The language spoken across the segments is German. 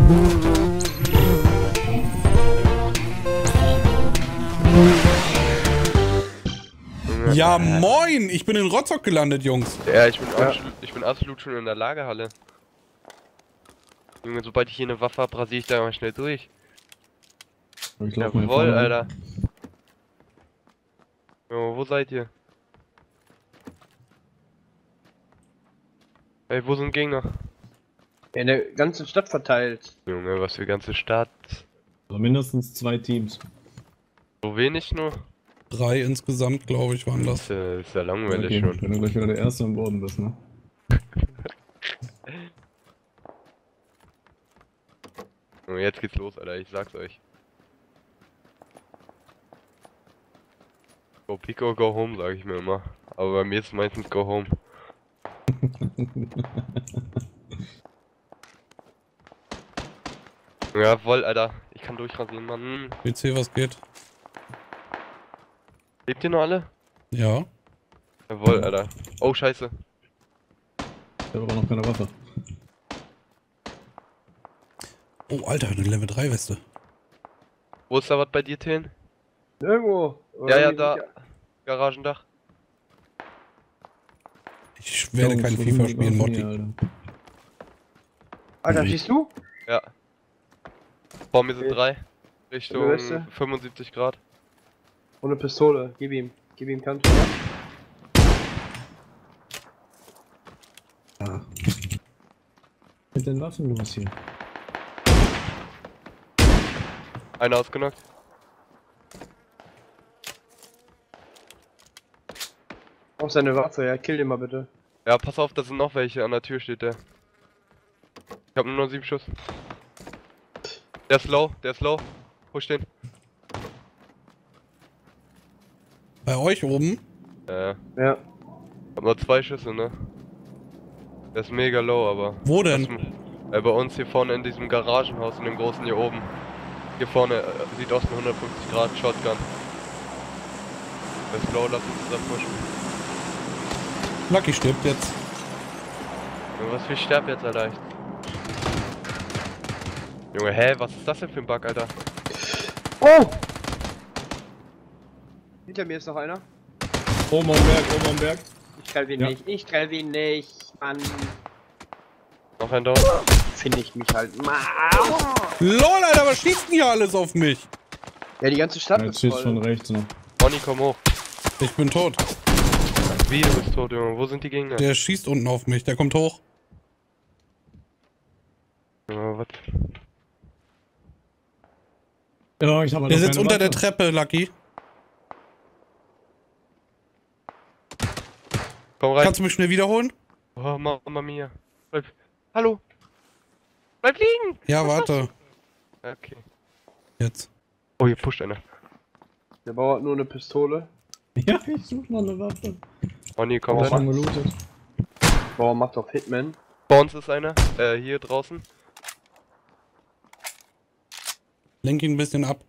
Ja, moin! Ich bin in Rostock gelandet, Jungs. Ja, ich bin absolut schon in der Lagerhalle. Junge, sobald ich hier eine Waffe habe, rasiere ich da mal schnell durch. Ich glaub, Jawohl, Alter. Jo, wo seid ihr? Ey, wo sind Gegner? Ja, in der ganzen Stadt verteilt. Junge, was für ganze Stadt. Also mindestens 2 Teams. So wenig nur? 3 insgesamt, glaube ich, waren das. Ist ja langweilig Okay, schon. wenn du gleich wieder der Erste am Boden bist, ne? Und jetzt geht's los, Alter, ich sag's euch. Go Pico, go home, sag ich mir immer. Aber bei mir ist meistens go home. Jawoll, Alter, ich kann durchrasieren, Mann. PC, was geht? Lebt ihr noch alle? Ja. Jawoll, Alter. Oh, scheiße. Ich habe aber noch keine Waffe. Oh, Alter, eine Level 3 Weste. Wo ist da was bei dir, Tin? Irgendwo. Ja, da. Garagendach. Ich werde kein FIFA spielen, Motti. Alter, schießt du? Ja. Vor mir sind Okay. 3. Richtung Weste? 75 Grad. Und eine Pistole. Gib ihm. Gib ihm Kante. Ah. Mit den Waffen los hier. Einer ausgenockt. Auf seine Waffe, ja. Kill den mal bitte. Ja, pass auf, da sind noch welche. An der Tür steht der. Ich hab nur noch 7 Schuss. Der ist low, der ist low. Push den. Bei euch oben? Ja. Ich hab nur 2 Schüsse, ne? Der ist mega low, aber. Wo denn? Bei uns hier vorne in diesem Garagenhaus, in dem großen hier oben. Hier vorne, Südosten 150 Grad, Shotgun. Der ist low, lass uns zusammen pushen. Lucky stirbt jetzt. Junge, was für Sterb jetzt, Alter? Junge, hä? Was ist das denn für ein Bug, Alter? Oh! Hinter mir ist noch einer. Oben am Berg, oben am Berg. Ich treffe ihn Ja. nicht. Ich treffe ihn nicht. Mann. Noch ein Down. Finde ich mich halt. LOL, Alter, was schießt denn hier alles auf mich? Ja, die ganze Stadt Jetzt ist schießt voll. von rechts noch. Bonnie, komm hoch. Ich bin tot. Wie, du bist tot, Junge. Wo sind die Gegner? Der schießt unten auf mich, der kommt hoch. Ja, was? Ja, ich habe Der sitzt unter der Treppe, Lucky. Komm rein. Kannst du mich schnell wiederholen? Oh, Mama mia. Bleib. Hallo. Bleib liegen. Ja, warte. Okay. Jetzt. Oh, hier pusht einer. Der Bauer hat nur eine Pistole. Ja, ich suche noch eine Waffe. Bonnie, komm Auch rein. schon gelootet. Der Bauer macht auf Hitman. Bei uns ist einer. Hier draußen. Lenk ihn ein bisschen ab.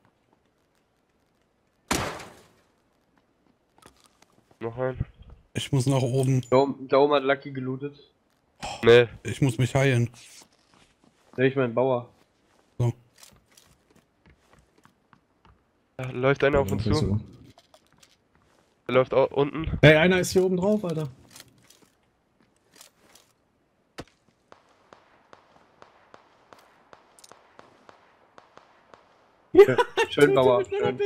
Noch ein. Ich muss nach oben. Da oben hat Lucky gelootet. Nee. Ich muss mich heilen. Ne, ich mein Bauer. Da läuft einer auf uns zu. So. Der läuft auch unten. Hey, einer ist hier oben drauf, Alter. Ja, schön, Bauer. Schön.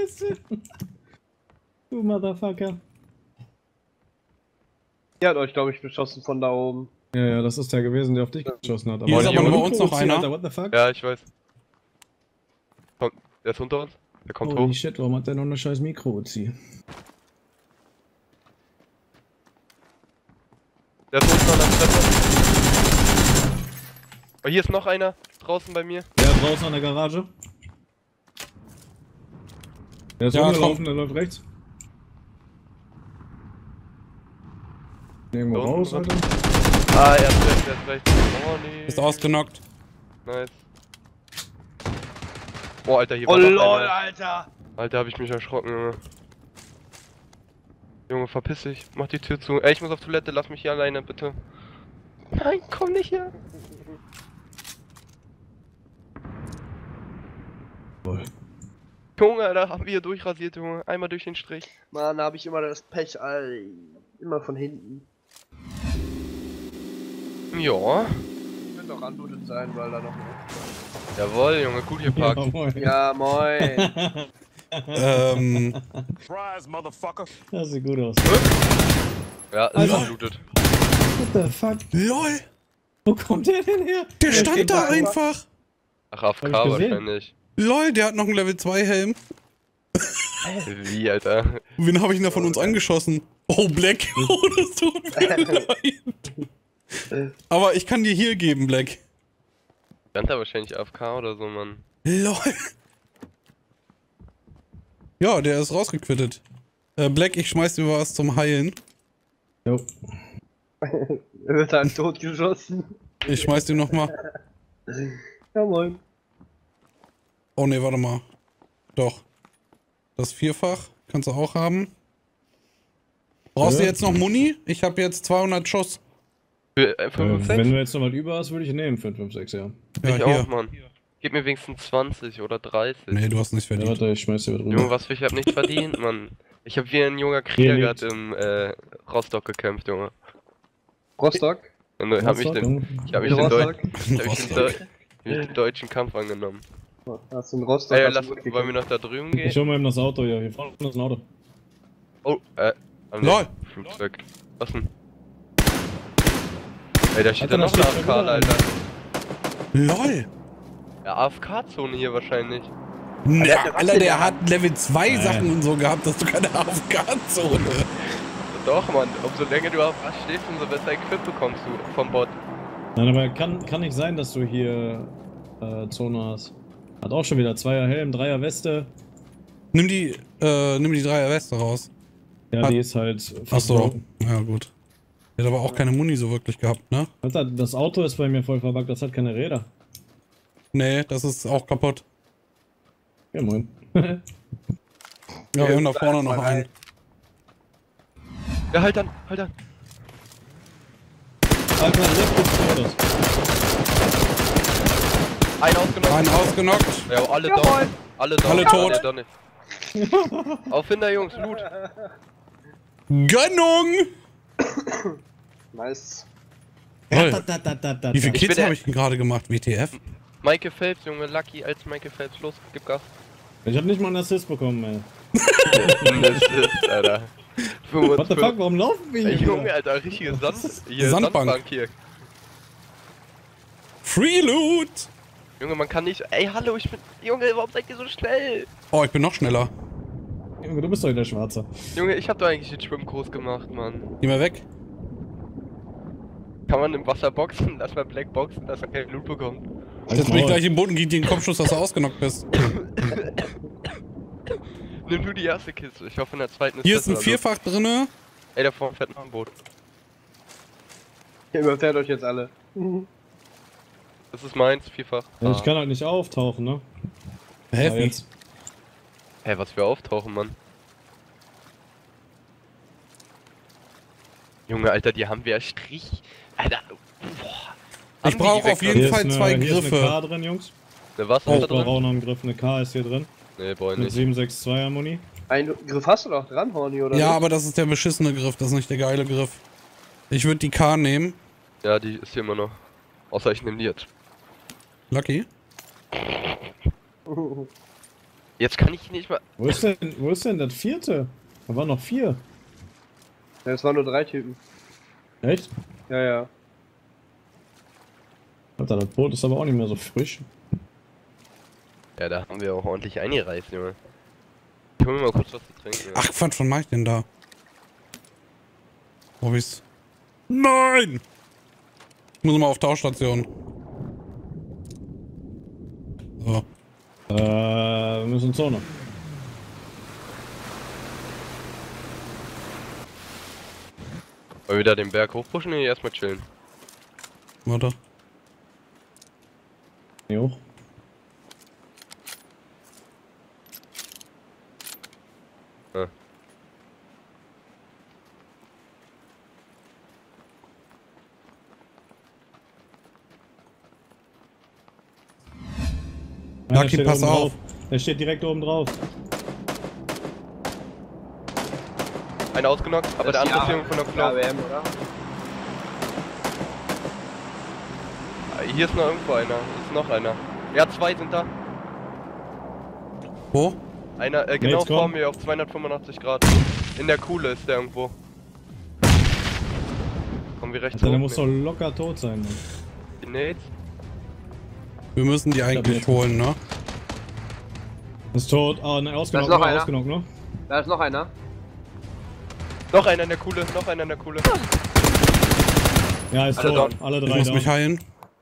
Du Motherfucker. Der hat euch, glaube ich, beschossen von da oben. Ja, ja, das ist der gewesen, der auf dich geschossen hat. Hier ist aber Junge, bei uns noch einer. Alter, what the fuck? Ja, ich weiß. Komm, der ist unter uns. Der kommt Holy hoch. shit, warum hat der noch eine scheiß Mikro-Uzi? Der ist unten an der Treppe. Oh, hier ist noch einer. Draußen bei mir. Der draußen an der Garage. Der ist Ja, rumgelaufen, der läuft rechts. Irgendwo Da unten raus, drin. Alter. Ah, er ist rechts. Oh, nee. Ist ausgenockt. Nice. Oh, Alter, hier Oh war noch lol, einer. Alter! Alter, hab ich mich erschrocken, Junge. Junge, verpiss dich. Mach die Tür zu. Ey, ich muss auf Toilette. Lass mich hier alleine, bitte. Nein, komm nicht hier. Junge, da haben wir hier durchrasiert, Junge. Einmal durch den Strich. Mann, da hab ich immer das Pech, Alter. Immer von hinten. Ja. Könnte auch anblutet sein, weil da noch. Jawohl, Junge, gut geparkt. Ja, moin. Ja, moin. Surprise, motherfucker. Das sieht gut aus. Ja, ist Alter. geblutet. What the fuck? LOL! Wo kommt der denn her? Der steht stand da da einfach! Ach, AFK Hab ich gesehen. wahrscheinlich. LOL, der hat noch einen Level 2 Helm. Wie, Alter? Wen habe ich denn da von uns angeschossen? Oh, Black. Oh, das tut mir leid. Aber ich kann dir hier geben, Black. Stand da wahrscheinlich AFK oder so, Mann. LOL. Ja, der ist rausgequittet. Black, ich schmeiß dir was zum Heilen. Jo. Er wird dann totgeschossen. Ich schmeiß dir nochmal. Ja, moin. Oh ne, warte mal. Doch. Das Vierfach kannst du auch haben. Brauchst du jetzt noch Muni? Ich habe jetzt 200 Schuss. Für 5 und 6? Wenn du jetzt noch was über hast, würde ich nehmen für 5, 6, ja. Ja, Ich hier. auch, Mann. Gib mir wenigstens 20 oder 30. Nee, du hast nicht Ja, verdient. warte, ich schmeiß dir was Junge, rüber. was für ich hab nicht verdient, Mann. Ich hab wie ein junger Krieger Hier gerade im Rostock gekämpft, Junge. Rostock. Und ich hab mich den, ich hab mich den, Rostock. den deutschen Kampf angenommen. Hast du einen Rostock? Ey, hast du lass, gut wollen wir noch da drüben Ich gehen? hol mal eben das Auto hier. Hier vorne ist ein Auto. Oh, am Lol. Flugzeug. Was denn? Ey, da steht Alter, ja noch da eine steht schon AFK, wieder Alter. LOL. Ja, AFK-Zone hier wahrscheinlich. Ne, Alter, den der hat Level 2 Sachen und so gehabt, dass du keine AFK-Zone. Doch, Mann. Umso länger du AFK stehst, umso besser Equip bekommst du vom Bot. Nein, aber kann nicht sein, dass du hier Zone hast. Hat auch schon wieder 2er Helm, 3er Weste. Nimm die 3er Weste raus. Ja, Hat- die ist halt fast Achso. broken. Ja, gut. Der hat aber auch keine Muni so wirklich gehabt, ne? Alter, das Auto ist bei mir voll verbuggt, das hat keine Räder. Nee, das ist auch kaputt. Ja, moin. Ja, wir haben da vorne noch einen. Ja, halt dann, halt dann. Alter, left ist Autos. Einen ausgenommen. Einen ausgenockt. Ja, alle down. Alle down. Alle tot. Nee, doch nicht. Auf hinter, Jungs, Loot. Gönnung! Nice. Toll. Da. Wie viele Ich Kills bin habe ich denn gerade gemacht? WTF? Michael Phelps, Junge, Lucky als Michael Phelps. Los, gib Gas. Ich hab nicht mal einen Assist bekommen, ey. Das ist, Alter. What the fuck, warum laufen wir Ey, hier? Junge, Alter, richtige Sandbank. Sandbank hier. Free Loot! Junge, man kann nicht. Ey, hallo, ich bin. Junge, warum seid ihr so schnell? Oh, ich bin noch schneller. Junge, du bist doch der Schwarze. Junge, ich hab doch eigentlich den Schwimmkurs gemacht, Mann. Geh mal weg. Kann man im Wasser boxen? Lass mal Black boxen, dass er keinen Loot bekommt. Jetzt bin ich gleich im Boden, gib dir den Kopfschuss, dass du ausgenockt bist. Nimm du die erste Kiste. Ich hoffe, in der zweiten Hier ist ein besser. Vierfach drinne. Ey, da vorne fährt noch ein Boot. Ihr überfährt euch jetzt alle. Das ist meins, Vierfach. Ja, ich kann halt nicht auftauchen, ne? Ja, Helfen. jetzt. Hey, was wir auftauchen, Mann. Junge, Alter, die haben wir ja Strich. Alter, boah. Ich brauche auf jeden Hier Fall ist zwei hier ist eine K Griffe. drin, Jungs. Ne, was Ich ist da brauche drin? auch noch einen Griff. Eine K ist hier drin. Ne, boah, Mit nicht. 762er Muni. Einen Griff hast du doch dran, Horny, oder? Ja, nicht? aber das ist der beschissene Griff, das ist nicht der geile Griff. Ich würde die K nehmen. Ja, die ist hier immer noch. Außer ich nehme die jetzt. Lucky. Jetzt kann ich nicht mal. Wo ist denn das vierte? Da waren noch 4. Ja, es waren nur 3 Typen. Echt? Ja, ja. Alter, das Boot ist aber auch nicht mehr so frisch. Ja, da haben wir auch ordentlich eingereist, Junge. Ich hol mir mal kurz was zu trinken. Junge. Ach Quatsch, wann mach ich denn da? Wo hab ich's? Nein! Ich muss mal auf Tauschstation. So. Wir müssen Zone. Wollen wir da den Berg hochpushen oder erstmal chillen? Warte. Hier hoch. Ja. Einer Lucky, steht pass oben auf. drauf. Der steht direkt oben drauf. Einer ausgenockt, aber der andere ist irgendwo von der Knopf. AWM, oder? Hier ist noch irgendwo einer. Hier ist noch einer. Ja, 2 sind da. Wo? Einer, genau Mates, vor komm. mir auf 285 Grad. In der Kuhle ist der irgendwo. Kommen wir rechts Alter, der hoch, muss doch locker tot sein, Mann. Die Nades. Wir müssen die eigentlich holen, ne? Ist tot. Ah, ne, ausgenockt, noch einer. ausgenockt, ne? Da ist noch einer. Noch einer in der Kuhle, noch einer in der Kuhle. Ja, ist Alle tot. down. Alle Ich drei muss down. mich heilen.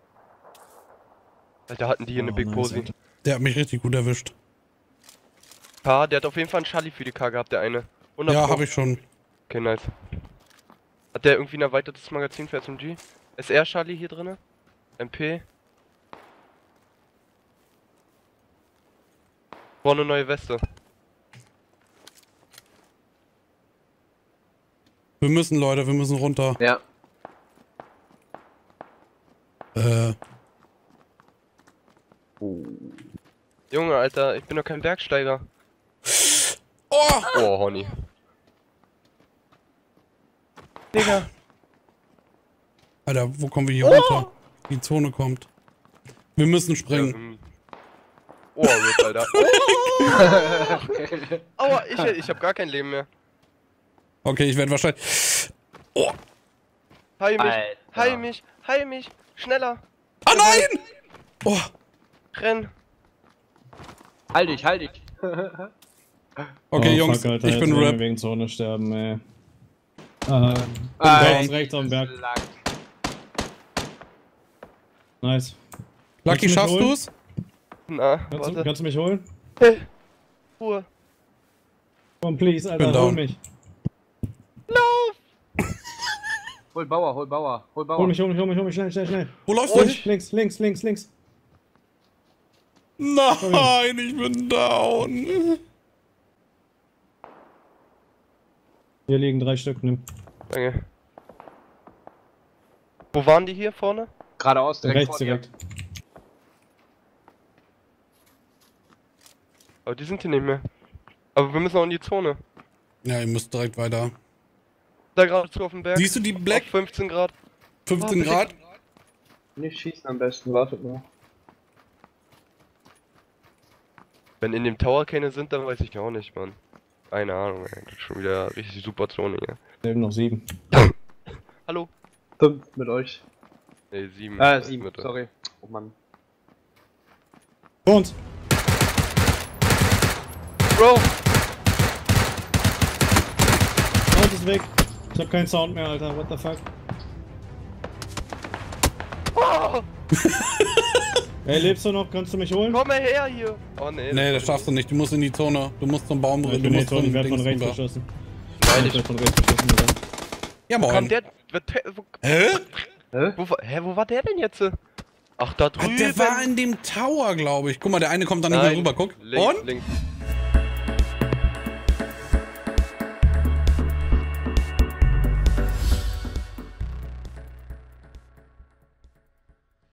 Alter, hatten die hier eine Big nice, Posi. Alter. Der hat mich richtig gut erwischt. K, der hat auf jeden Fall einen Charlie für die K gehabt, der eine. 100 Ja, Pro. habe ich schon. Okay, nice. Hat der irgendwie ein erweitertes Magazin für SMG? SR Charlie hier drinne? MP? Vorne neue Weste. Wir müssen, Leute, wir müssen runter. Ja. Junge, Alter, ich bin doch kein Bergsteiger. Oh! Oh, Honey. Digga. Alter, wo kommen wir hier runter? Die Zone kommt. Wir müssen springen. Oh, Rip, Alter. Aua, ich hab gar kein Leben mehr. Okay, ich werde wahrscheinlich... Oh! Heil mich, Alter. heil mich, heil mich. Schneller. Ah nein! Oh! Renn. Halt dich, halt dich. Okay, Oh, Jungs, fuck, Alter, ich jetzt bin werden wir Rip. wegen Zone sterben, ey. Rechts am Berg. Nice. Lucky, Kannst du mich schaffst holen? du's? Na, Kannst warte. du mich holen? Ruhe. Komm, please, Alter, Bin hol down. mich. Hol Bauer, hol Bauer, hol Bauer. Hol mich, schnell, schnell, schnell. Wo läufst Oh, du? Links, links, links, links. Nein, ich bin down. Hier liegen 3 Stück, nimm. Danke. Wo waren die hier vorne? Geradeaus, direkt Rechts vor dir. direkt. Aber die sind hier nicht mehr. Aber wir müssen auch in die Zone. Ja, ihr müsst direkt weiter. Da geradezu auf dem Berg. Siehst du die Black? Auf 15 Grad. 15 Grad? Nicht schießen am besten, wartet mal. Wenn in dem Tower keine sind, dann weiß ich auch nicht, Mann. Keine Ahnung, ey. Das ist schon wieder richtig super Zone hier. Leben noch 7. Hallo? 5 mit euch. Ne, 7. 7, sorry. Oh Mann. Vor uns! Bro! Sound ist weg. Ich hab keinen Sound mehr, Alter. What the fuck? Oh, Ey, lebst du noch? Kannst du mich holen? komm mal her hier! Oh ne. Nee, das schaffst du nicht. Du musst in die Zone. Du musst zum Baum Ich drin. Du bin musst nicht tot, ich werd von Dings rechts rüber. verschossen. Nein, Ich werd von rechts verschossen, Alter. Ja, Kam moin. der. Hä? Wo war der denn jetzt? Ach, da Ah, drüben! der war in dem Tower, glaube ich. Guck mal, der eine kommt da nicht mehr Nein, rüber. Guck. Links, Und? links.